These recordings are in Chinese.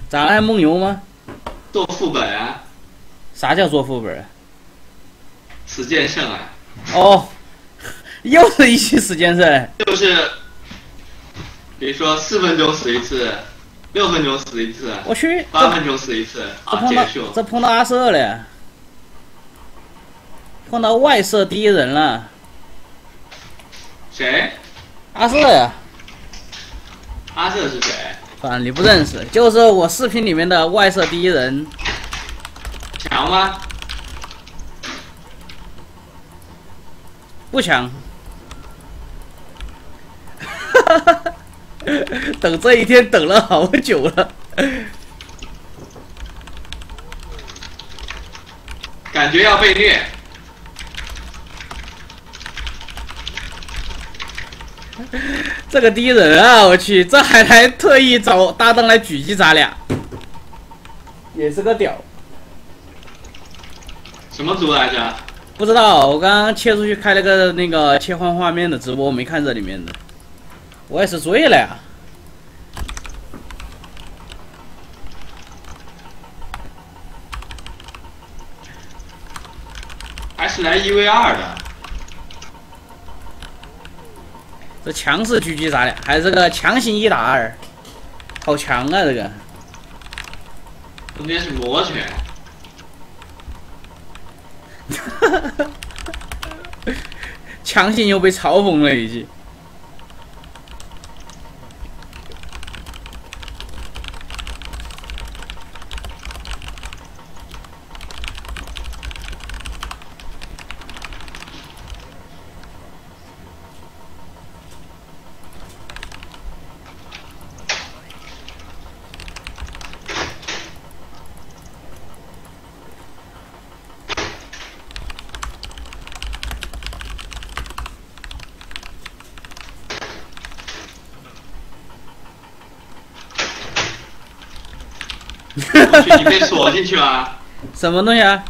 咋了？还蒙牛吗？ 做副本啊， 啥叫做副本？ 死剑圣啊， 哦，又是一期时间胜。 就是，比如说4分钟死一次，6分钟死一次， 我去 8分钟死一次，好结束。 这碰到阿瑟了，碰到外设第一人了。 谁？ 阿瑟呀。 阿瑟是谁？ 反正你不认识，就是我视频里面的外设第一人。 强吗？ 不强。等这一天等了好久了。 感觉要被虐。 这个第一人啊，我去，这还来特意找搭档来狙击咱俩，也是个屌。 什么族来着？ 不知道，我刚刚切出去开了个那个切换画面的直播，我没看这里面的。我也是醉了呀。 还是来1v2的。 这强势狙击咱俩，还是个强行1打2，好强啊！这个。 中间是魔拳。 强行又被嘲讽了一句。 我去，你被锁进去了？ 什么东西啊？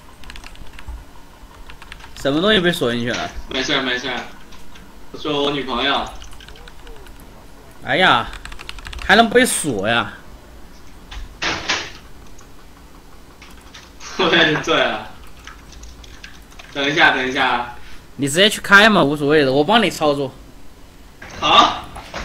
什么东西被锁进去了？ 没事没事，我说我女朋友。 哎呀，还能被锁呀？ 我也是醉了。等一下等一下。 你直接去开嘛，无所谓的，我帮你操作。 好。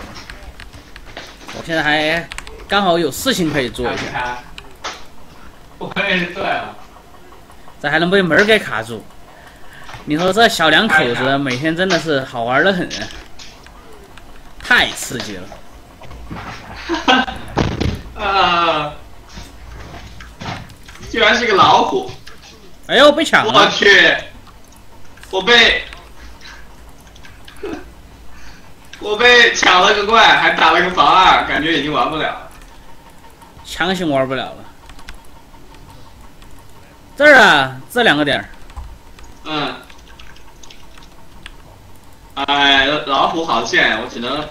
我现在还刚好有事情可以做一下。我也是醉了。 这还能被门给卡住？你说这小两口子每天真的是好玩的很，太刺激了。 居然是个老虎！ 哎呦，被抢了！ 我去，我被抢了个怪，还打了个防2，感觉已经玩不了了。 强行玩不了了。这儿啊，这2个点。 嗯。哎，老虎好贱，我只能。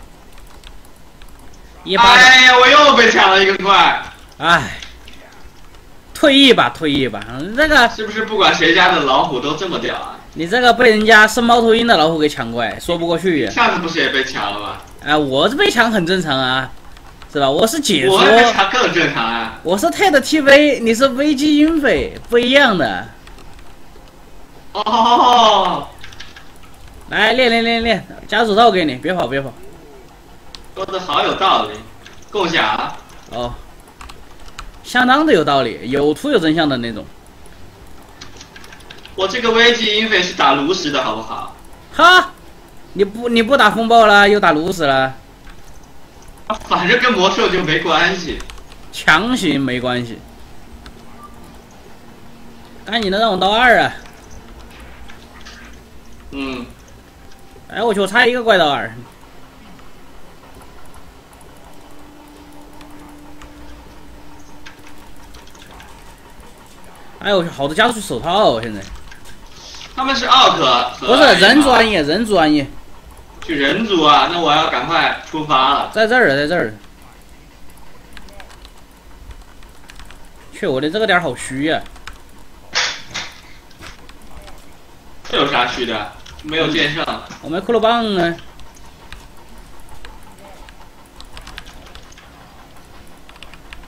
哎呀，我又被抢了一个怪。 哎，退役吧，退役吧。这个是不是不管谁家的老虎都这么屌啊？ 你这个被人家是猫头鹰的老虎给抢过来，说不过去。 上次不是也被抢了吗？ 哎，我这被抢很正常啊，是吧？我是解说。 我被抢更正常啊。 我是 TED TV， 你是危机英菲，不一样的。 哦。 来练，加手套给你，别跑。 说的好有道理，共享。 哦，相当的有道理，有图有真相的那种。 我这个危机英菲是打炉石的好不好？ 哈，你不打风暴了，又打炉石了。 反正跟魔兽就没关系。 强行没关系。赶紧的让我到2啊！ 嗯。 哎，我去，我差一个怪到2。哎呦，好多加速手套哦！现在他们是奥克， 不是人专业。 去人族啊！那我要赶快出发了。 在这儿。去，我的这个点好虚呀。 这有啥虚的？没有剑圣。 我没骷髅棒呢。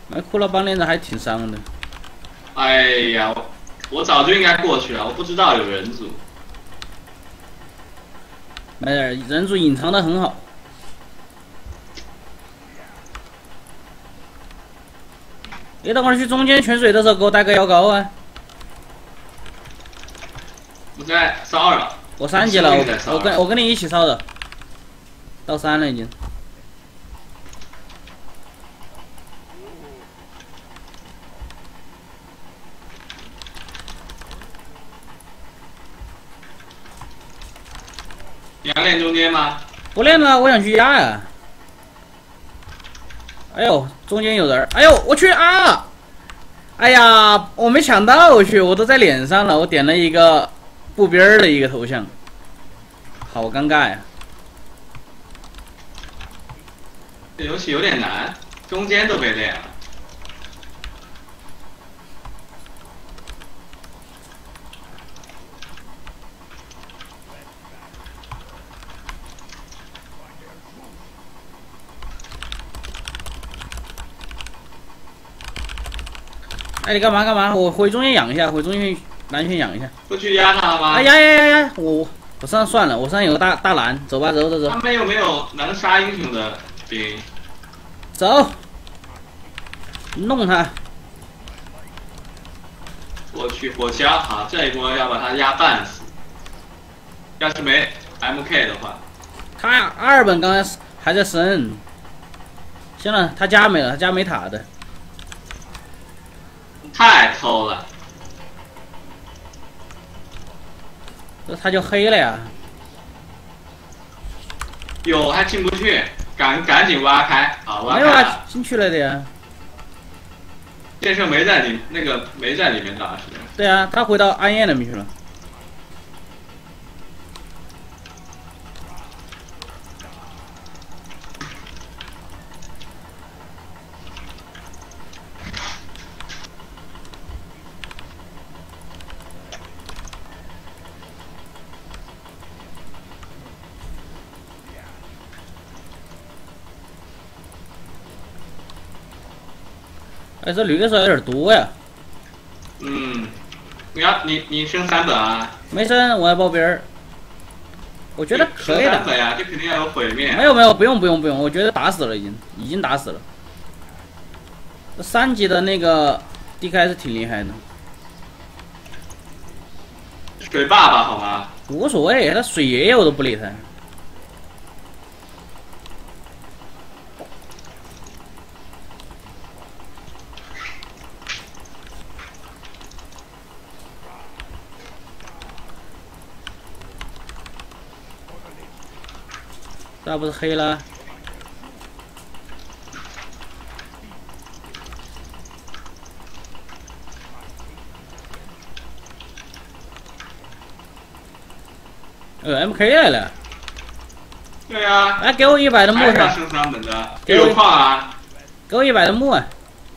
那骷髅帮连着还挺伤的。 哎呀，我早就应该过去了，我不知道有人族。 没事，人族隐藏的很好。你等会儿去中间泉水的时候，给我带个药膏啊！ 我在骚扰。 我3级了，我跟你一起烧的，到3了已经。 你要练中间吗？ 不练了，我想去压呀。哎呦，中间有人！哎呦，我去啊！哎呀，我没抢到，我都在脸上了，我点了一个步边的一个头像，好尴尬呀！ 这游戏有点难，中间都被练了。 哎，你干嘛？我回中间养一下，回中间蓝圈养一下。 不去压他了吗？ 哎呀！我身上算了，我身上有个大蓝，走吧，走。 他们有没有能杀英雄的兵？ 走，弄他。 我去火枪，好，这一波要把他压半死。要是没 MK 的话， 他2本刚才还在升。行了，他家没了，他家没塔的。 太偷了。 这他就黑了呀。 有还进不去，赶紧挖开，好挖开。 没有啊，进去了的呀。 剑圣没在没在里面打是吧？ 对啊，他回到暗夜那边去了。哎，这绿的时候有点多呀。 嗯，你升3本啊？ 没升，我要报边儿。我觉得可以的。 升3本呀，这肯定要有毁灭。 没有，不用，我觉得打死了已经打死了。这3级的那个 DK 还是挺厉害的。 水爸爸好吗？ 无所谓，他水爷爷我都不理他。这不是黑了？MK 来了。 对呀。 来，给我100的木头。 升3本的，有矿啊！ 给我100的木啊！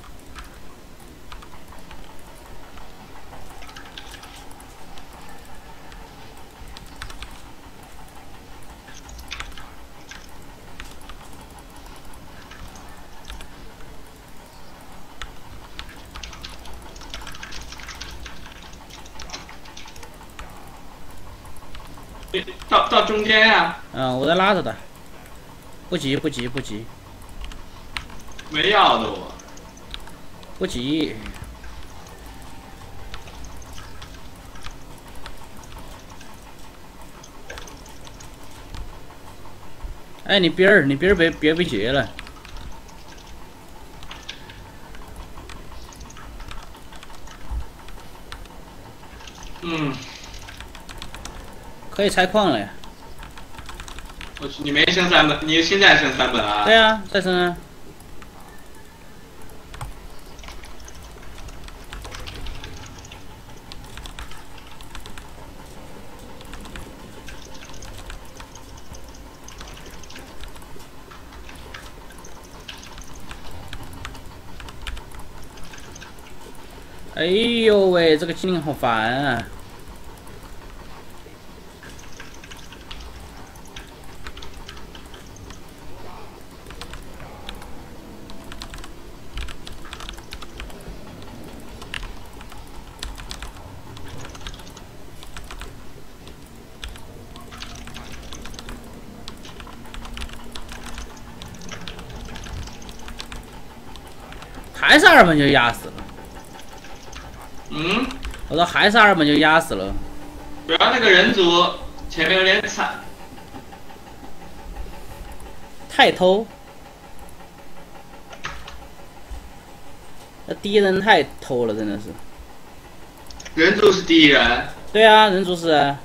到中间呀！ 我在拉着他，不急。 没药的我。 不急。哎，你边儿别被截了。可以拆矿了呀。 我去，你没升3本，你现在升3本啊？ 对啊，再升啊。哎呦喂，这个精灵好烦啊！ 还是2本就压死了。 嗯， 我说还是2本就压死了。 主要那个人族前面有点惨。 太偷，那敌人太偷了，真的是。 人族是第一人。 对啊，人族是啊。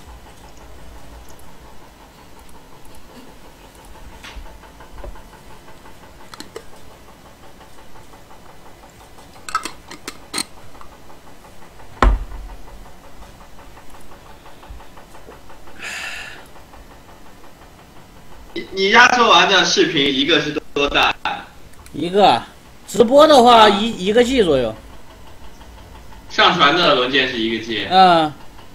你压缩完的视频一个是多大？ 一个直播的话一个 G 左右。 上传的文件是1个 G。 嗯。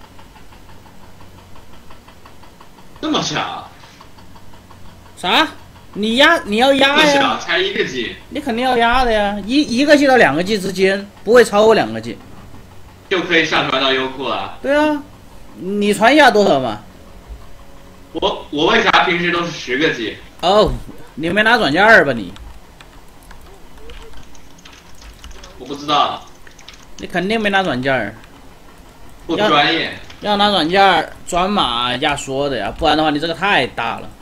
这么小？ 啥？你要压呀？ 这么小才1个 G。 你肯定要压的呀，一个 G 到2个 G 之间，不会超过2个 G。 就可以上传到优酷了。 对啊，你传压多少嘛？ 我为啥平时都是10个 G？ 哦，你没拿软件儿吧你？ 我不知道。 你肯定没拿软件儿。 不专业。 要拿软件儿转码压缩的呀，不然的话你这个太大了。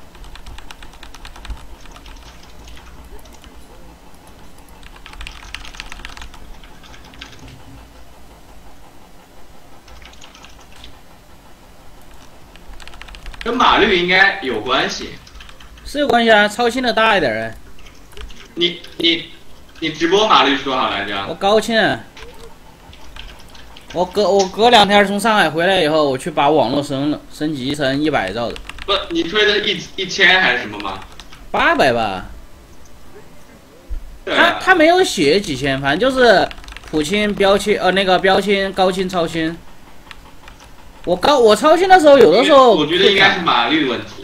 跟码率应该有关系。 是有关系啊，超清的大一点儿。 你直播码率是多少来着？ 我高清。我隔2天从上海回来以后，我去把网络升级成100兆的。 不，你吹的1000还是什么吗 ？800吧。 对啊、 他没有写几千，反正就是普清、标清那个标清、高清、超清。我超清的时候，有的时候我觉得应该是码率问题。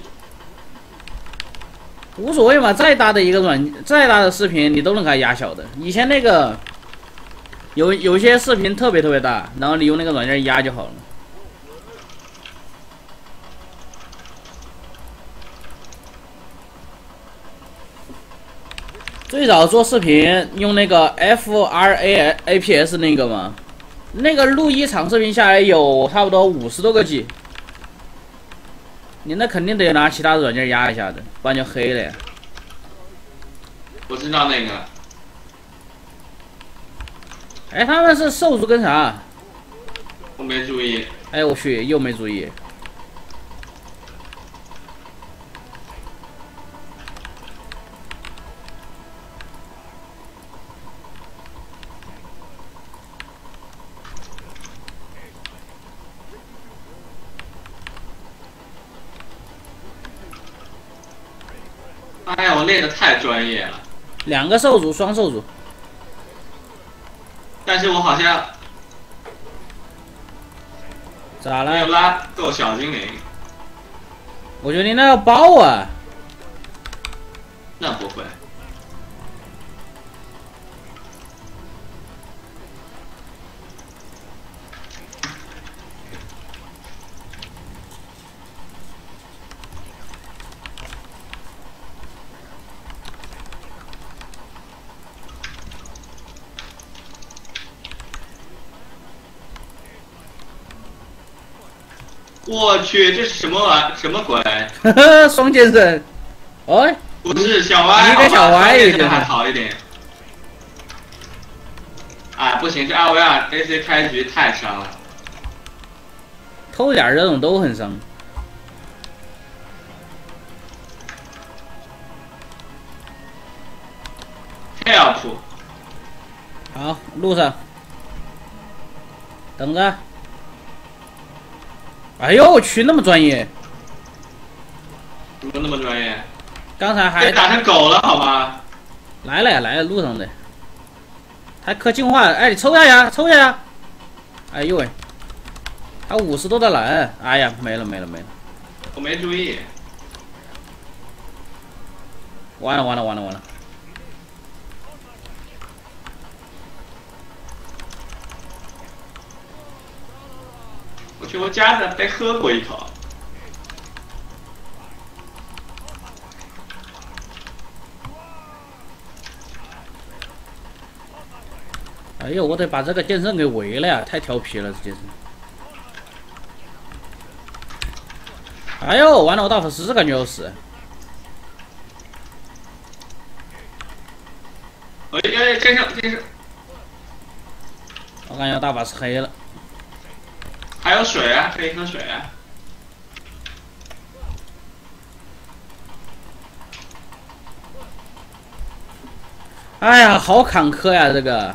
无所谓嘛，再大的视频你都能给它压小的。以前那个有些视频特别大，然后你用那个软件压就好了。最早做视频用那个 FRAAPS 那个嘛。那个录1场视频下来有差不多50多个 G， 你那肯定得拿其他的软件压一下的，不然就黑了呀。 我知道那个。 哎，他们是兽族跟啥？ 我没注意。 哎，我去，又没注意。 哎呀，我练的太专业了。 2个兽族，双兽族。 但是我好像咋了？ 没有拉够小精灵。 我觉得你那要包啊。 那不会。我去，这是什么鬼？ 双剑圣。哦， 不是小歪， 一个小歪一点还好一点。哎，不行，这2v2 AC 开局太伤了。 偷点这种都很伤。 help。 好，路上。等着。哎呦我去，那么专业！ 怎么那么专业？ 刚才还打成狗了好吗？ 来了呀，来了，路上的。还磕净化了，哎，你抽下呀，抽下呀！哎呦喂，还50多的蓝，哎呀，没了。 我没注意。 完了。 我去，我夹着被喝过一口。 哎呦，我得把这个剑圣给围了呀！太调皮了，这剑圣。哎呦，完了，我大法师感觉要死。 哎，剑圣， 我感觉大法师黑了。 还有水啊，可以喝水啊。 哎呀，好坎坷呀，这个。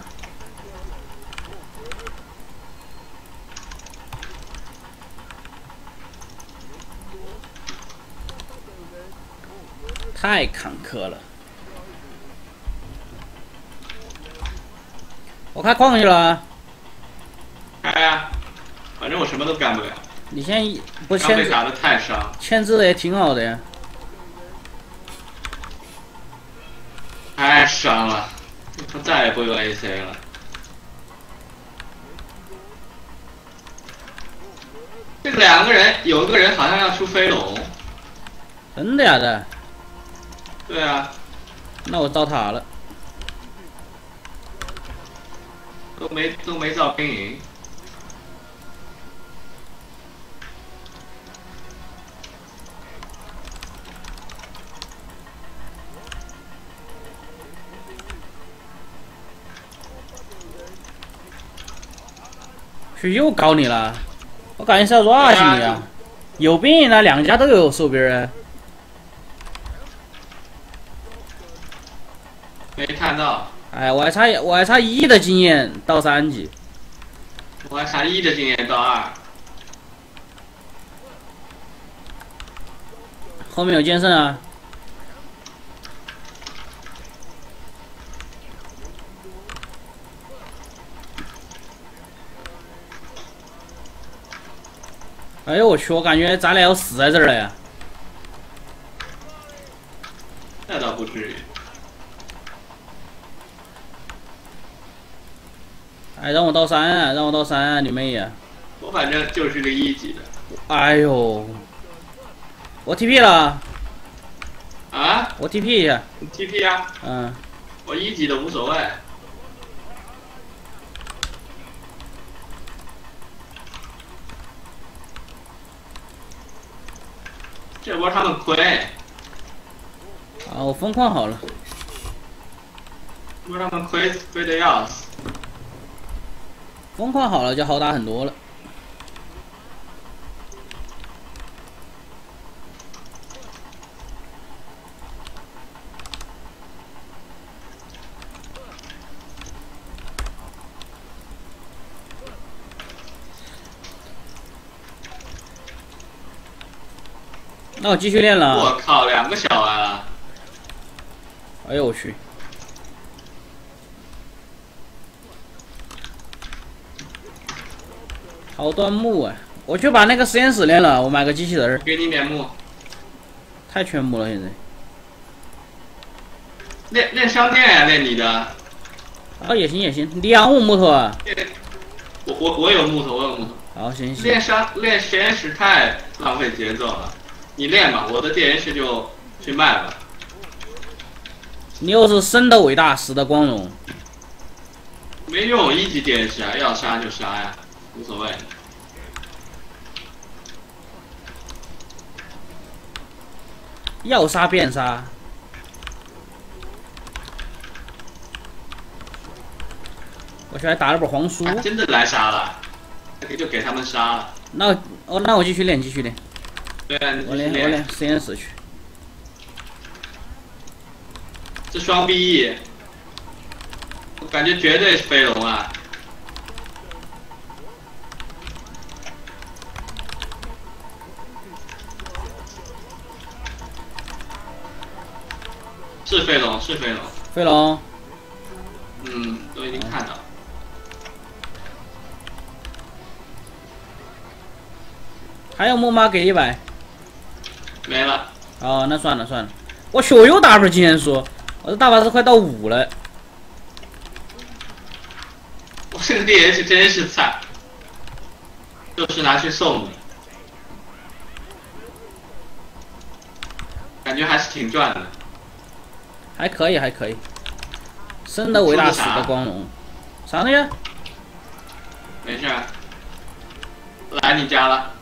太坎坷了。我开矿去了。 开呀，反正我什么都干不了。 你先不刚牵制， 被打的太伤。 牵制的也挺好的呀。 太伤了，他再也不用 AC 了。这两个人有一个人好像要出飞龙。 真的假的？ 对啊。 那我糟塔了。 都没造兵营。 是又搞你了，我感觉是要 rush 你啊！有兵营了，两家都有手兵啊。 没看到。 哎，我还差1的经验到3级。 我还差1的经验到2。 后面有剑圣啊！哎呦我去！我感觉咱俩要死在这儿了呀！ 那倒不至于。 哎，让我到3啊！让我到3啊！你妹呀！ 我反正就是个1级的。 哎呦！我 TP 了。 啊？ 我 TP 一下。 你 TP 啊？ 嗯。 我1级的无所谓。这波他们亏。 啊，我疯狂好了。 这波他们亏的要死。 疯狂好了就好打很多了。那我继续练了。 我靠，2个小完了。 哎呦我去！好端木啊！我去把那个实验室练了，我买个机器人。 给你点木。 太全木了，现在。 练商店呀，练你的。 啊，也行也行，你养我木头啊？ 我有木头，我有木头。 好，行行。 练实验室太浪费节奏了，你练吧，我的电源室就去卖吧。 你又是生的伟大，死的光荣。 没用，1级电源室啊，要杀就杀呀，无所谓。 要杀便杀。我去还打了本黄书。 真的来杀了，就给他们杀了。 那我继续练，继续练。 对啊， 我练实验室去。 这双 BE， 我感觉绝对是飞龙啊！是飞龙，是飞龙。 飞龙。 嗯，都已经看到。 还有木马给100。 没了。 哦，那算了算了。我去，我又打本经验书，我的大法师快到5了。 我这个电源是真是惨，就是拿去送的，感觉还是挺赚的。还可以， 生的伟大，死的光荣。 上去。 没事，来你家了。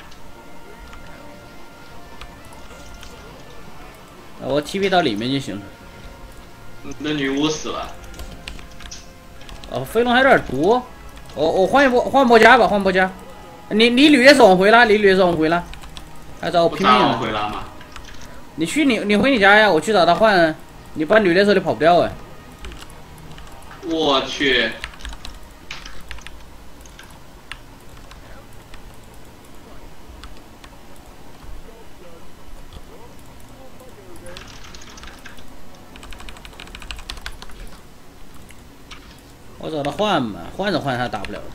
我 TP 到里面就行了。 你的女巫死了。 哦，飞龙还有点多。我换波家吧，换波家。你绿的时候回啦，你绿的时候回啦。还找我拼命了。 回来吗？ 你回你家呀，我去找他换。你搬绿的时候你跑不掉哎。 我去。 我找他换嘛，换着换他打不了了。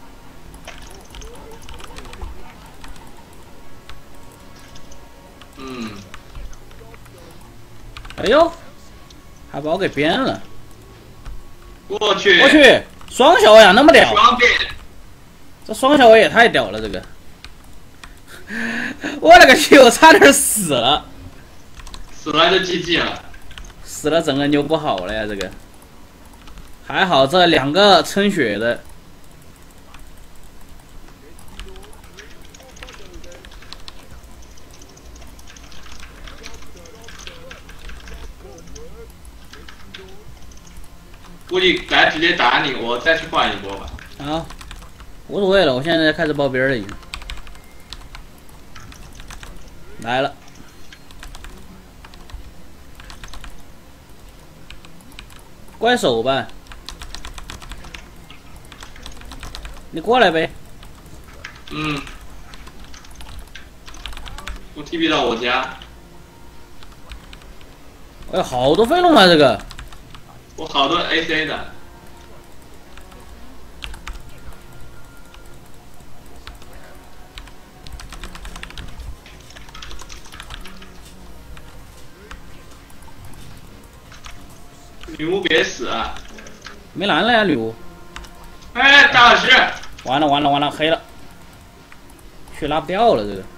嗯。 哎呦，还把我给编了！ 我去！ 我去，双小呀，那么屌！ 双变！ 这双小也太屌了，这个！我勒个去，我差点死了！ 死了就 GG 了。 死了整个人就不好了呀，这个。还好这2个撑血的。 估计来直接打你，我再去换一波吧。 好，无所谓了，我现在开始包边了已经。来了。怪手吧。你过来呗。 嗯。我 TP 到我家。 哎呦，好多飞龙啊！这个。 我好多 AC 的。女巫别死啊！ 没蓝了呀，女巫。 哎，大老师！ 完了，黑了，血拉不掉了这个。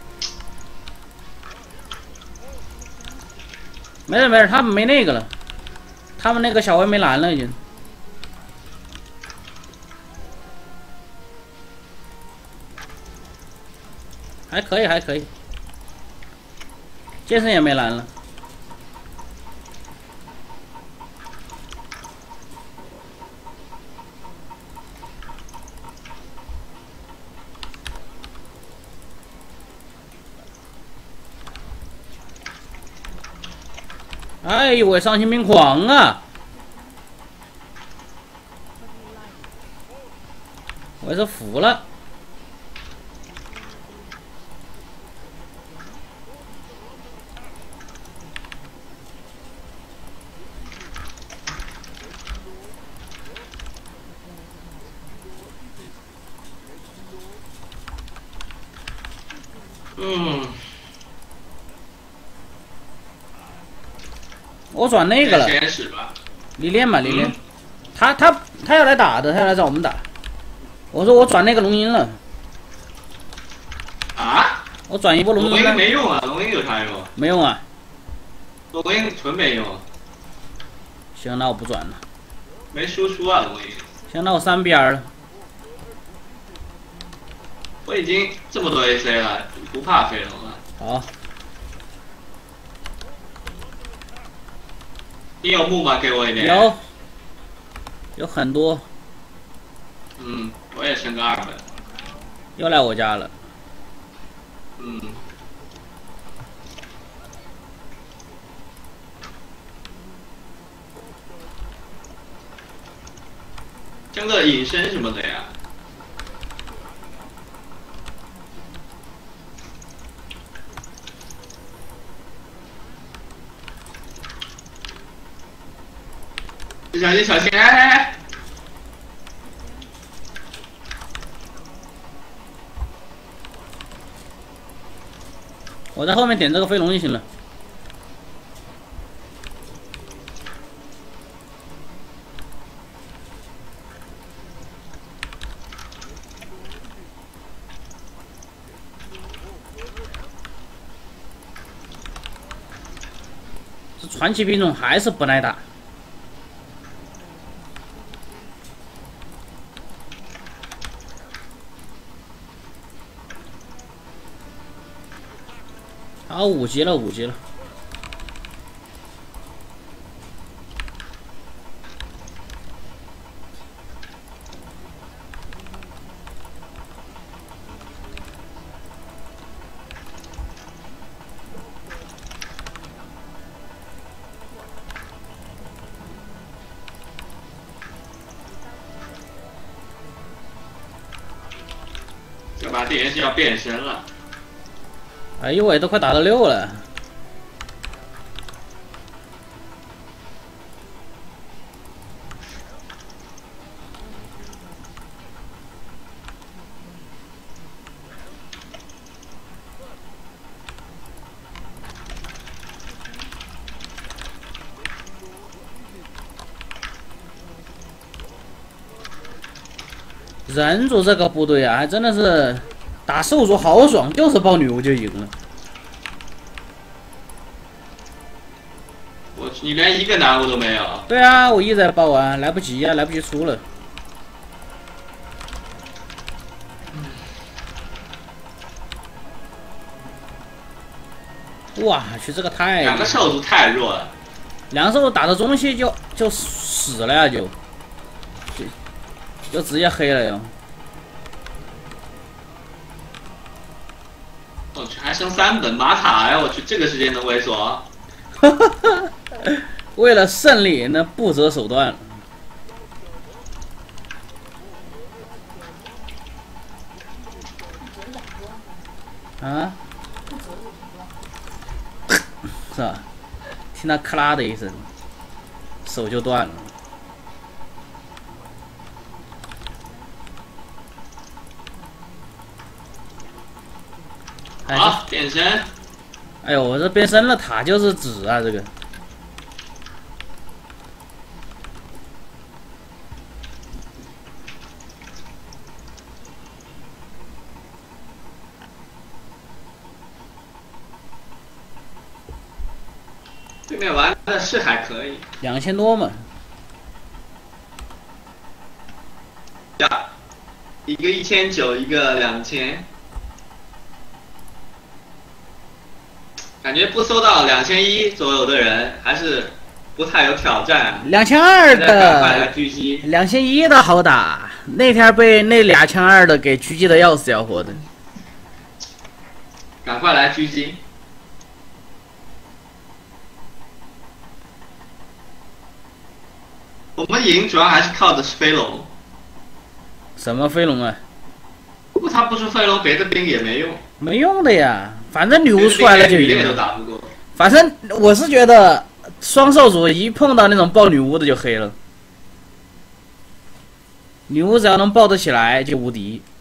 没事，他们没那个了，他们那个小威没蓝了已经。还可以。剑圣也没蓝了。哎呦喂，丧心病狂啊！我是服了。 嗯。 我转那个了。 实验室吧。 你练嘛，你练。他要来打的，他要来找我们打。我说我转那个龙吟了。 啊？ 我转一波龙吟。 龙吟没用啊，龙吟有啥用？ 没用啊。 龙吟纯没用。 行，那我不转了。 没输出啊，龙吟。 行，那我3边了。 我已经这么多 AC 了，不怕飞龙了。 好。 你有木吗？给我一点。 有很多。 嗯，我也升个2本。 又来我家了。 嗯。升个隐身什么的呀。小心！哎！ 我在后面点这个飞龙就行了。这传奇品种还是不耐打。 好，5级了，5级了。 这把电是要变身了。 哎呦喂，都快打到6了。人族这个部队啊，还真的是打兽族好爽，就是爆女巫就赢了。 我去，你连一个男巫都没有？ 对啊，我一直在爆啊，来不及啊，来不及出了。哇去，这个太 2个兽族太弱了。 2个兽族打到中期就死了呀，就直接黑了哟。 我去，还剩3本玛塔呀！我去，这个时间能猥琐？ 为了胜利，那不择手段了。啊？是吧？听他咔啦的一声，手就断了。 好，变身。 哎呦，我这变身了，塔就是纸啊，这个。 对面玩的是还可以 2000多嘛。 呀，一个1900，一个2000。感觉不搜到2100左右的人还是不太有挑战。 2200的， 快来狙击。 2100的好打，那天被那2200的给狙击的要死要活的。 赶快来狙击！我们赢主要还是靠的是飞龙。 什么飞龙啊？ 如果他不出飞龙，别的兵也没用。 没用的呀，反正女巫出来了就赢了。 打不过。 反正我是觉得双兽族一碰到那种爆女巫的就黑了，女巫只要能爆得起来就无敌。